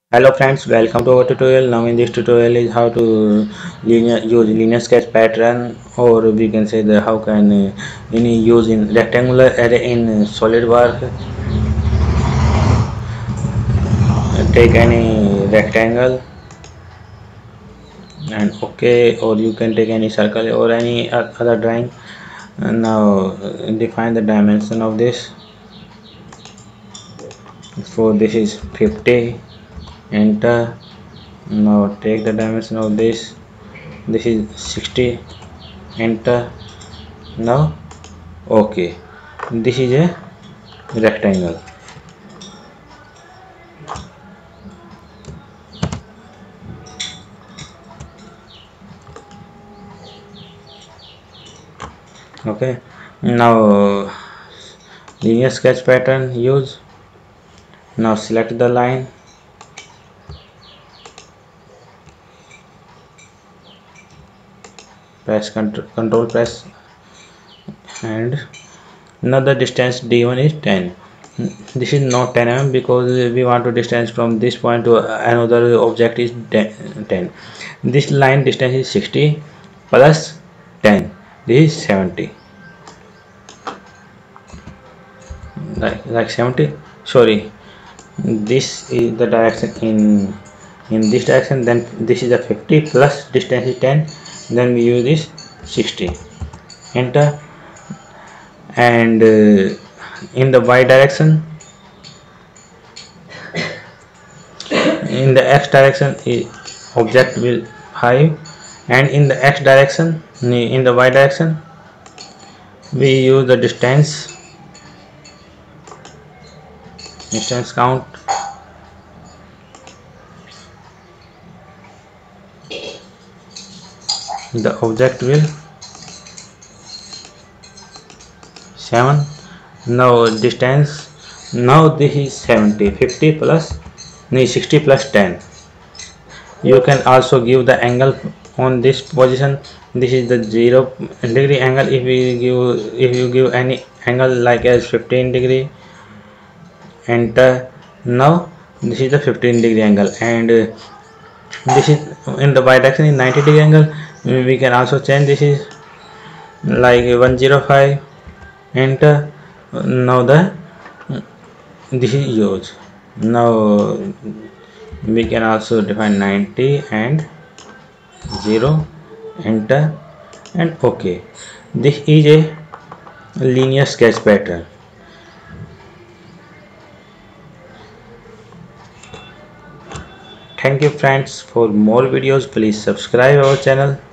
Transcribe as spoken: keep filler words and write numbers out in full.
Hello friends, welcome to our tutorial. Now in this tutorial is how to linear use linear sketch pattern, or we can say the how can uh, any use in rectangular array in uh, SolidWorks. Uh, take any rectangle and okay, or you can take any circle or any o- other drawing. And now uh, define the dimension of this. So this is fifty. Enter. Now take the dimension of this. This is sixty. Enter. Now okay, this is a rectangle. Okay, now linear sketch pattern use. Now select the line, press control, control press, and now the distance d one is ten. This is not ten millimeters because we want to distance from this point to another object is ten. This line distance is sixty plus ten. This is seventy. Like, like seventy. Sorry, this is the direction in in this direction. Then this is the fifty plus distance is ten. Then we use this sixty. Enter. And uh, in the y direction, in the x direction object will five, and in the x direction, in the y direction, we use the distance distance count. The object will seven. Now distance, now this is seventy. Fifty plus no, sixty plus ten. You can also give the angle on this position. This is the zero degree angle. If we give if you give any angle like as fifteen degree, enter. Now this is the fifteen degree angle, and uh, this is in the y direction is ninety degree angle. We can also change. This is like one hundred five. Enter. Now the this is yours. Now we can also define ninety and zero. Enter and okay. This is a linear sketch pattern. Thank you friends. For more videos please subscribe our channel.